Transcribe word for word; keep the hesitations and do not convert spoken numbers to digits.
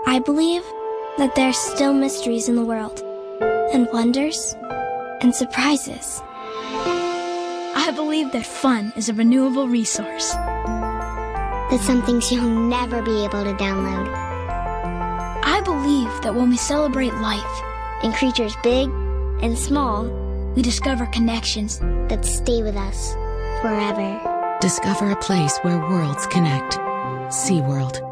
I believe that there are still mysteries in the world, and wonders, and surprises. I believe that fun is a renewable resource. That some things you'll never be able to download. I believe that when we celebrate life, and creatures big and small, we discover connections that stay with us forever. Discover a place where worlds connect. SeaWorld.